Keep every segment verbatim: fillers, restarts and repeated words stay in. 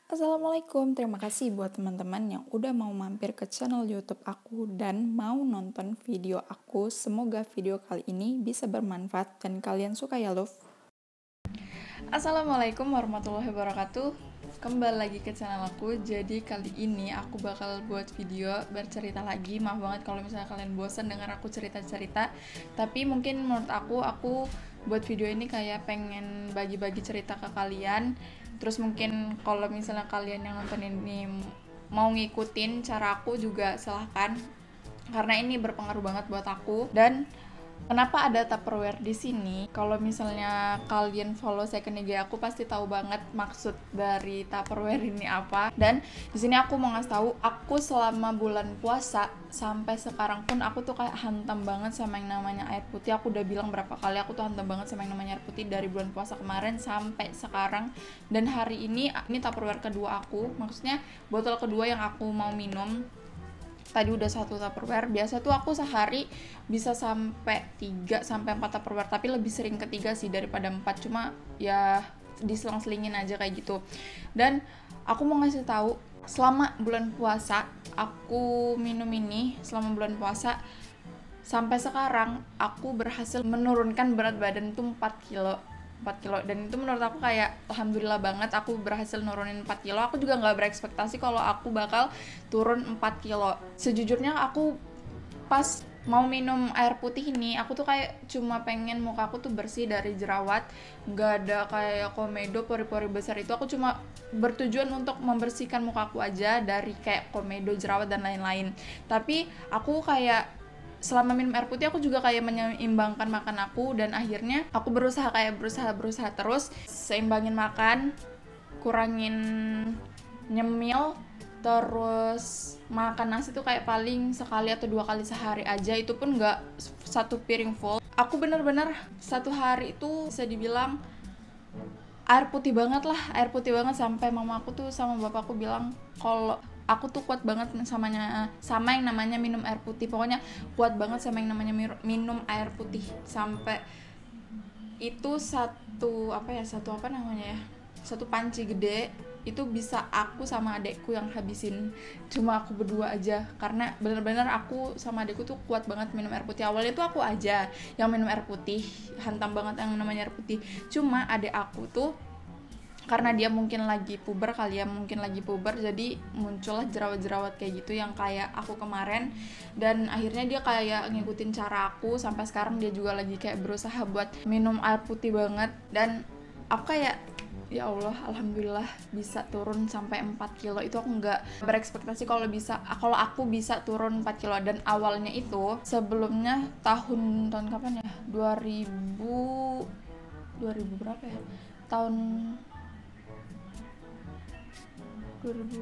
Assalamualaikum, terima kasih buat teman-teman yang udah mau mampir ke channel YouTube aku dan mau nonton video aku. Semoga video kali ini bisa bermanfaat dan kalian suka ya, love. Assalamualaikum warahmatullahi wabarakatuh. Kembali lagi ke channel aku. Jadi kali ini aku bakal buat video bercerita lagi. Maaf banget kalau misalnya kalian bosan dengar aku cerita-cerita. Tapi mungkin menurut aku, aku buat video ini kayak pengen bagi-bagi cerita ke kalian. Terus mungkin kalau misalnya kalian yang nonton ini mau ngikutin cara aku juga silahkan, karena ini berpengaruh banget buat aku. Dan kenapa ada Tupperware di sini? Kalau misalnya kalian follow second I G aku pasti tahu banget maksud dari Tupperware ini apa. Dan di sini aku mau ngasih tahu, aku selama bulan puasa sampai sekarang pun aku tuh kayak hantam banget sama yang namanya air putih. Aku udah bilang berapa kali aku tuh hantam banget sama yang namanya air putih dari bulan puasa kemarin sampai sekarang. Dan hari ini ini Tupperware kedua aku, maksudnya botol kedua yang aku mau minum. Tadi udah satu Tupperware. Biasa tuh aku sehari bisa sampai tiga sampai empat Tupperware, tapi lebih sering ketiga sih daripada empat. Cuma ya diselang-selingin aja kayak gitu. Dan aku mau ngasih tahu, selama bulan puasa aku minum ini, selama bulan puasa sampai sekarang aku berhasil menurunkan berat badan tuh empat kilo. Dan itu menurut aku kayak alhamdulillah banget aku berhasil nurunin empat kilo. Aku juga gak berekspektasi kalau aku bakal turun empat kilo. Sejujurnya aku pas mau minum air putih ini, aku tuh kayak cuma pengen muka aku tuh bersih dari jerawat. Gak ada kayak komedo, pori-pori besar itu. Aku cuma bertujuan untuk membersihkan muka aku aja dari kayak komedo, jerawat dan lain-lain. Tapi aku kayak selama minum air putih aku juga kayak menyeimbangkan makan aku, dan akhirnya aku berusaha kayak berusaha berusaha terus seimbangin makan, kurangin nyemil, terus makan nasi tuh kayak paling sekali atau dua kali sehari aja, itu pun nggak satu piring full. Aku bener-bener satu hari itu bisa dibilang air putih banget lah, air putih banget sampai mama aku tuh sama bapakku bilang kalau aku tuh kuat banget samanya sama yang namanya minum air putih. Pokoknya kuat banget sama yang namanya minum air putih. Sampai itu satu apa ya, satu apa namanya ya, satu panci gede itu bisa aku sama adekku yang habisin. Cuma aku berdua aja, karena bener-bener aku sama adekku tuh kuat banget minum air putih. Awalnya tuh aku aja yang minum air putih, hantam banget yang namanya air putih. Cuma adek aku tuh karena dia mungkin lagi puber kali ya, mungkin lagi puber, jadi muncullah jerawat-jerawat kayak gitu yang kayak aku kemarin. Dan akhirnya dia kayak ngikutin cara aku, sampai sekarang dia juga lagi kayak berusaha buat minum air putih banget. Dan aku kayak ya Allah, alhamdulillah bisa turun sampai empat kilo. Itu aku nggak berekspektasi kalau bisa, kalau aku bisa turun empat kilo. Dan awalnya itu sebelumnya tahun tahun kapan ya, dua ribu dua ribu berapa ya, tahun dua ribu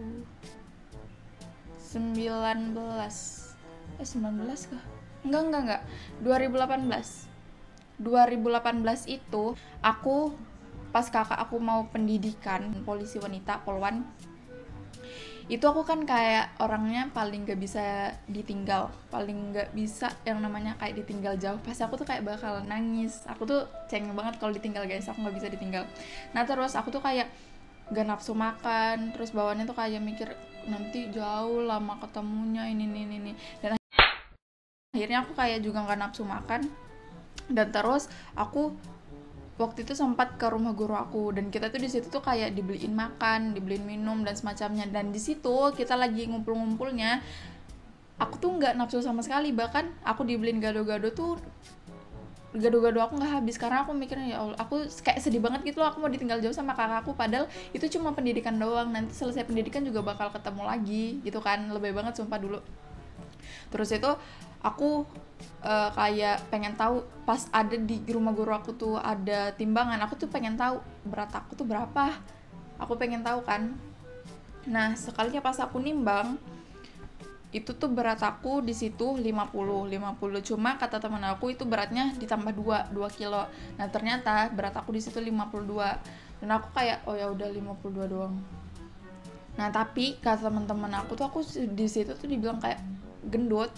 sembilan belas eh sembilan belas kah? Enggak, enggak, enggak. dua ribu delapan belas. dua ribu delapan belas itu aku pas kakak aku mau pendidikan polisi wanita, Polwan. Itu aku kan kayak orangnya paling gak bisa ditinggal, paling gak bisa yang namanya kayak ditinggal jauh. Pas aku tuh kayak bakal nangis. Aku tuh cengeng banget kalau ditinggal, guys. Aku gak bisa ditinggal. Nah terus aku tuh kayak gak nafsu makan, terus bawaannya tuh kayak mikir nanti jauh lama ketemunya ini ini ini. Dan akhirnya aku kayak juga gak nafsu makan. Dan terus aku waktu itu sempat ke rumah guru aku, dan kita tuh di situ tuh kayak dibeliin makan, dibeliin minum dan semacamnya. Dan di situ kita lagi ngumpul-ngumpulnya, aku tuh nggak nafsu sama sekali. Bahkan aku dibeliin gado-gado tuh, gado-gado aku nggak habis, karena aku mikirnya ya Allah, aku kayak sedih banget gitu loh, aku mau ditinggal jauh sama kakakku, padahal itu cuma pendidikan doang, nanti selesai pendidikan juga bakal ketemu lagi gitu kan. Lebih banget sumpah dulu. Terus itu aku uh, kayak pengen tahu, pas ada di rumah guru aku tuh ada timbangan, aku tuh pengen tahu berat aku tuh berapa, aku pengen tahu kan. Nah sekalinya pas aku nimbang, itu tuh berat aku di situ lima puluh. Cuma kata teman aku itu beratnya ditambah dua kilo. Nah ternyata berat aku di situ lima puluh dua. Dan aku kayak oh ya udah lima puluh dua doang. Nah tapi kata teman-teman aku tuh, aku di situ tuh dibilang kayak gendut.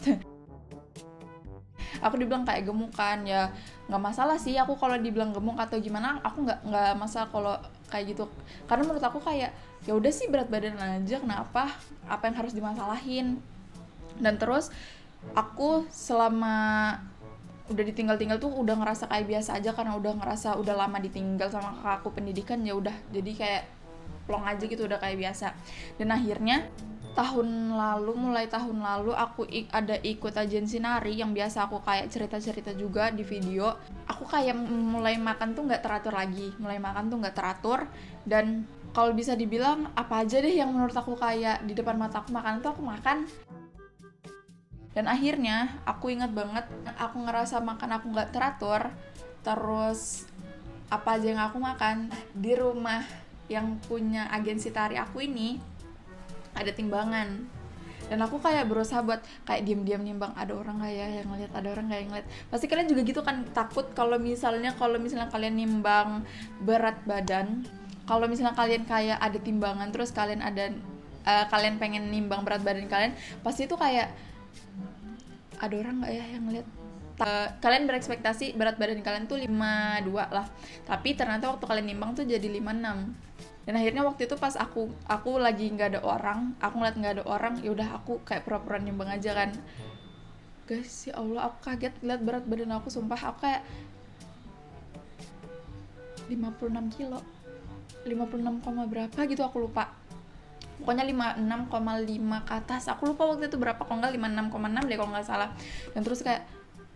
Aku dibilang kayak gemuk kan, ya nggak masalah sih aku kalau dibilang gemuk atau gimana, aku nggak nggak masalah kalau kayak gitu. Karena menurut aku kayak ya udah sih berat badan aja, kenapa apa yang harus dimasalahin. Dan terus aku selama udah ditinggal-tinggal tuh udah ngerasa kayak biasa aja, karena udah ngerasa udah lama ditinggal sama kakak aku pendidikan, ya udah jadi kayak plong aja gitu, udah kayak biasa. Dan akhirnya tahun lalu, mulai tahun lalu aku ik- ada ikut agensi nari yang biasa aku kayak cerita-cerita juga di video. Aku kayak mulai makan tuh nggak teratur lagi, mulai makan tuh nggak teratur. Dan kalau bisa dibilang apa aja deh yang menurut aku kayak di depan mata aku makan tuh aku makan. Dan akhirnya aku ingat banget, aku ngerasa makan aku nggak teratur. Terus apa aja yang aku makan di rumah yang punya agensi tari aku ini ada timbangan. Dan aku kayak berusaha buat kayak diam-diam nimbang, ada orang nggak ya yang ngeliat, ada orang nggak yang ngeliat. Pasti kalian juga gitu kan, takut kalau misalnya kalau misalnya kalian nimbang berat badan, kalau misalnya kalian kayak ada timbangan terus kalian ada uh, kalian pengen nimbang berat badan kalian, pasti itu kayak ada orang nggak ya yang ngeliat. Uh, kalian berekspektasi berat badan kalian tuh lima puluh dua lah, tapi ternyata waktu kalian nimbang tuh jadi lima puluh enam. Dan akhirnya waktu itu pas aku aku lagi nggak ada orang, aku ngeliat nggak ada orang, ya udah aku kayak pura-pura nimbang aja kan. Guys, ya Allah, aku kaget lihat berat badan aku, sumpah aku kayak lima puluh enam kilo, lima puluh enam, berapa gitu aku lupa. Pokoknya lima puluh enam koma lima ke atas, aku lupa waktu itu berapa, kalau nggak lima puluh enam koma enam deh kalau nggak salah. Dan terus kayak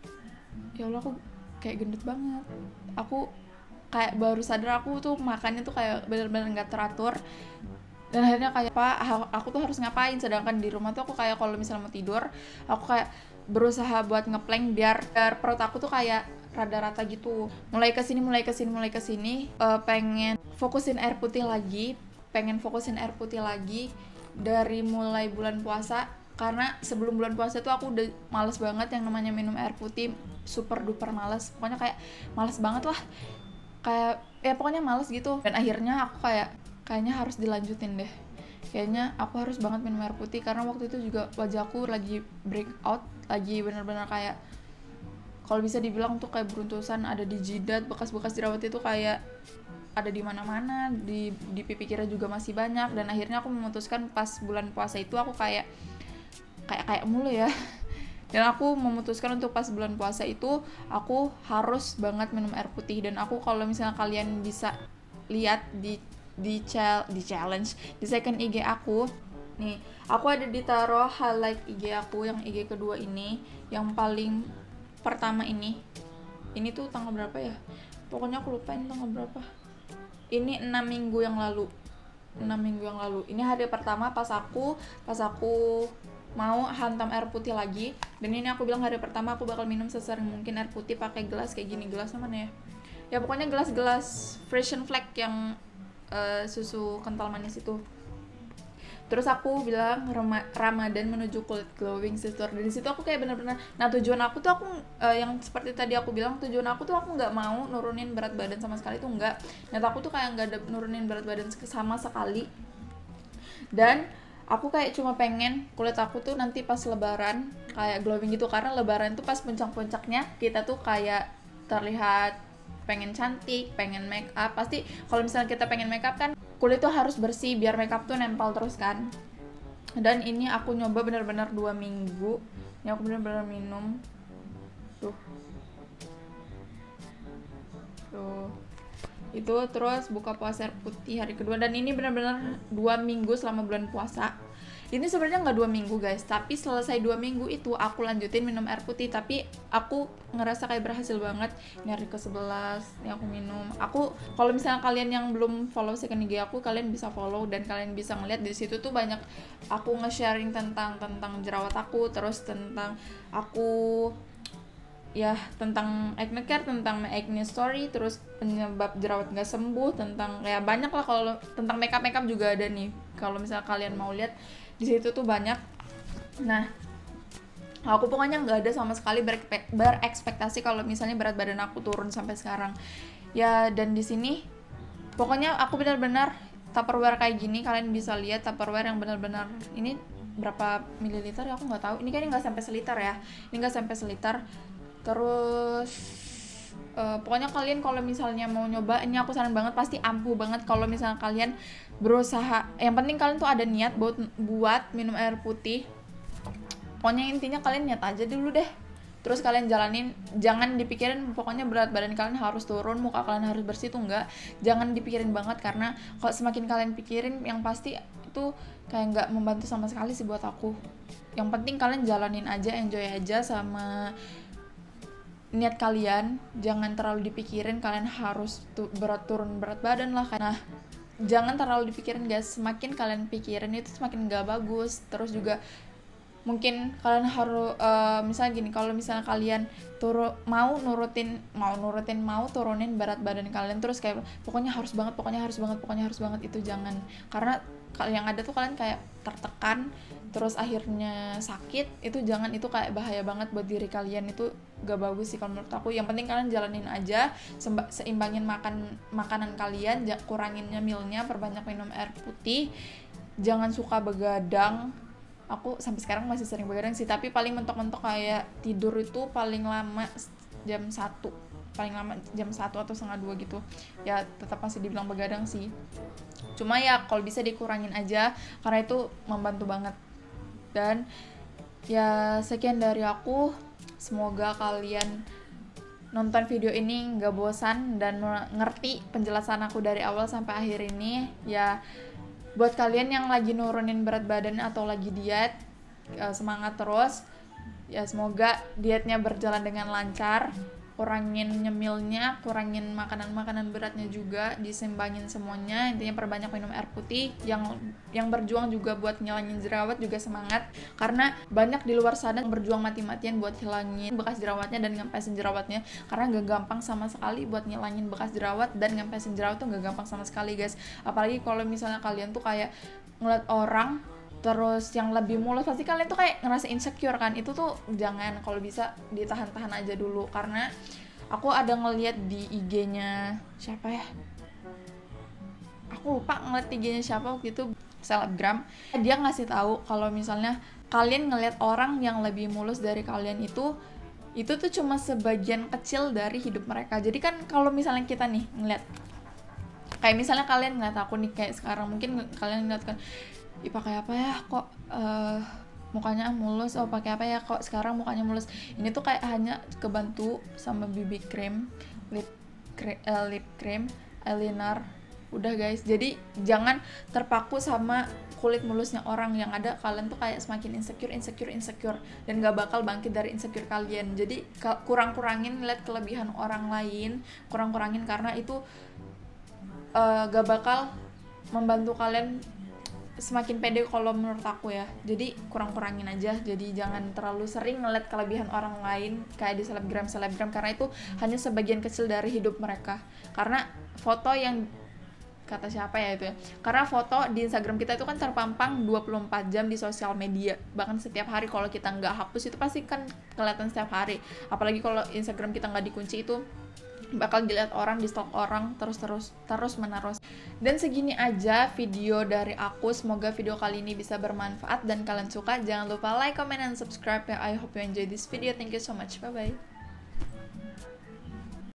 ya Allah, aku kayak gendut banget. Aku kayak baru sadar aku tuh makannya tuh kayak benar-benar nggak teratur. Dan akhirnya kayak apa, aku tuh harus ngapain, sedangkan di rumah tuh aku kayak kalau misalnya mau tidur aku kayak berusaha buat ngeplank biar, biar perut aku tuh kayak rada-rata gitu. Mulai kesini mulai kesini mulai kesini uh, pengen fokusin air putih lagi pengen fokusin air putih lagi dari mulai bulan puasa. Karena sebelum bulan puasa tuh aku udah males banget yang namanya minum air putih, super duper males, pokoknya kayak males banget lah, kayak ya pokoknya males gitu. Dan akhirnya aku kayak kayaknya harus dilanjutin deh, kayaknya aku harus banget minum air putih. Karena waktu itu juga wajahku lagi breakout, lagi bener-bener kayak kalau bisa dibilang tuh kayak beruntusan, ada di jidat, bekas-bekas jerawat itu kayak ada di mana-mana, di di pipi kiri juga masih banyak. Dan akhirnya aku memutuskan pas bulan puasa itu aku kayak kayak kayak mulu ya. Dan aku memutuskan untuk pas bulan puasa itu aku harus banget minum air putih. Dan aku kalau misalnya kalian bisa lihat di di chal di challenge di second I G aku nih, aku ada ditaruh highlight I G aku yang I G kedua ini, yang paling pertama ini ini tuh tanggal berapa ya, pokoknya aku lupa ini tanggal berapa. Ini enam minggu yang lalu enam minggu yang lalu ini hari pertama pas aku pas aku mau hantam air putih lagi. Dan ini aku bilang hari pertama aku bakal minum sesering mungkin air putih pakai gelas kayak gini, gelas mana ya ya pokoknya gelas-gelas Frisian Flag yang uh, susu kental manis itu. Terus aku bilang Ramadan menuju kulit glowing sister. Dari situ aku kayak benar-benar, nah tujuan aku tuh aku uh, yang seperti tadi aku bilang, tujuan aku tuh aku nggak mau nurunin berat badan sama sekali tuh nggak. Nah aku tuh kayak nggak ada nurunin berat badan sama sekali. Dan aku kayak cuma pengen kulit aku tuh nanti pas lebaran kayak glowing gitu. Karena lebaran tuh pas puncak-puncaknya kita tuh kayak terlihat pengen cantik, pengen make up. Pasti kalau misalnya kita pengen make up kan kulit tuh harus bersih biar make up tuh nempel terus kan. Dan ini aku nyoba bener-bener dua minggu. Ini aku bener-bener minum tuh tuh itu, terus buka puasa air putih hari kedua. Dan ini benar-benar dua minggu selama bulan puasa. Ini sebenarnya nggak dua minggu guys, tapi selesai dua minggu itu aku lanjutin minum air putih. Tapi aku ngerasa kayak berhasil banget. Ini hari ke sebelas, ini aku minum. Aku kalau misalnya kalian yang belum follow second I G aku, kalian bisa follow dan kalian bisa ngeliat di situ tuh banyak aku nge-sharing tentang tentang jerawat aku, terus tentang aku ya tentang acne care, tentang acne story, terus penyebab jerawat nggak sembuh, tentang kayak banyak lah. Kalau tentang makeup makeup juga ada nih, kalau misalnya kalian mau lihat di situ tuh banyak. Nah aku pokoknya nggak ada sama sekali berekspektasi kalau misalnya berat badan aku turun sampai sekarang ya. Dan di sini pokoknya aku benar-benar Tupperware kayak gini, kalian bisa lihat Tupperware yang benar-benar ini berapa mililiter ya aku nggak tahu. Ini kayaknya nggak sampai seliter ya, ini nggak sampai seliter. Terus uh, pokoknya kalian kalau misalnya mau nyoba ini, aku saran banget, pasti ampuh banget kalau misalnya kalian berusaha. Yang penting kalian tuh ada niat buat buat minum air putih. Pokoknya intinya kalian niat aja dulu deh, terus kalian jalanin. Jangan dipikirin pokoknya berat badan kalian harus turun, muka kalian harus bersih, tuh enggak. Jangan dipikirin banget, karena kalau semakin kalian pikirin yang pasti itu kayak nggak membantu sama sekali sih buat aku. Yang penting kalian jalanin aja, enjoy aja sama niat kalian. Jangan terlalu dipikirin kalian harus tuh berat turun berat badan lah. Nah, jangan terlalu dipikirin guys, semakin kalian pikirin itu semakin nggak bagus. Terus juga mungkin kalian harus uh, misalnya gini, kalau misalnya kalian turu mau nurutin mau nurutin mau turunin berat badan kalian terus kayak pokoknya harus banget pokoknya harus banget pokoknya harus banget, itu jangan. Karena yang ada tuh kalian kayak tertekan terus akhirnya sakit, itu jangan. Itu kayak bahaya banget buat diri kalian, itu gak bagus sih kalau menurut aku. Yang penting kalian jalanin aja, seimbangin makan makanan kalian, kurangin nyemilnya, perbanyak minum air putih, jangan suka begadang. Aku sampai sekarang masih sering begadang sih, tapi paling mentok-mentok kayak tidur itu paling lama jam satu, paling lama jam satu atau setengah dua gitu. Ya tetap masih dibilang begadang sih, cuma ya kalau bisa dikurangin aja karena itu membantu banget. Dan ya sekian dari aku, semoga kalian nonton video ini nggak bosan dan ngerti penjelasan aku dari awal sampai akhir ini. Ya buat kalian yang lagi nurunin berat badan atau lagi diet, semangat terus ya, semoga dietnya berjalan dengan lancar, kurangin nyemilnya, kurangin makanan-makanan beratnya juga, diseimbangin semuanya. Intinya perbanyak minum air putih. Yang yang berjuang juga buat ngilangin jerawat juga semangat, karena banyak di luar sana yang berjuang mati-matian buat hilangin bekas jerawatnya dan ngempesin jerawatnya, karena gak gampang sama sekali buat ngilangin bekas jerawat dan ngempesin jerawat tuh gak gampang sama sekali guys. Apalagi kalau misalnya kalian tuh kayak ngeliat orang terus yang lebih mulus, pasti kalian tuh kayak ngerasa insecure kan. Itu tuh jangan, kalau bisa ditahan-tahan aja dulu. Karena aku ada ngeliat di I G-nya siapa ya, aku lupa ngeliat I G-nya siapa waktu itu, selebgram, dia ngasih tahu kalau misalnya kalian ngeliat orang yang lebih mulus dari kalian itu itu tuh cuma sebagian kecil dari hidup mereka. Jadi kan kalau misalnya kita nih ngeliat, kayak misalnya kalian ngeliat aku nih kayak sekarang, mungkin kalian ngeliat kan, ih pakai apa ya kok uh, mukanya mulus, oh pakai apa ya kok sekarang mukanya mulus. Ini tuh kayak hanya kebantu sama B B cream, lip cream, uh, lip cream, eyeliner, udah guys. Jadi jangan terpaku sama kulit mulusnya orang. Yang ada kalian tuh kayak semakin insecure insecure insecure dan gak bakal bangkit dari insecure kalian. Jadi kurang-kurangin lihat kelebihan orang lain, kurang-kurangin, karena itu uh, gak bakal membantu kalian semakin pede kalau menurut aku ya. Jadi kurang-kurangin aja. Jadi jangan terlalu sering ngeliat kelebihan orang lain kayak di selebgram selebgram, karena itu hanya sebagian kecil dari hidup mereka. Karena foto yang kata siapa ya itu ya, karena foto di Instagram kita itu kan terpampang dua puluh empat jam di sosial media, bahkan setiap hari. Kalau kita nggak hapus itu pasti kan kelihatan setiap hari. Apalagi kalau Instagram kita nggak dikunci, itu bakal dilihat orang, di stalk orang terus terus terus menerus. Dan segini aja video dari aku. Semoga video kali ini bisa bermanfaat dan kalian suka. Jangan lupa like, comment, and subscribe ya. I hope you enjoy this video. Thank you so much. Bye bye.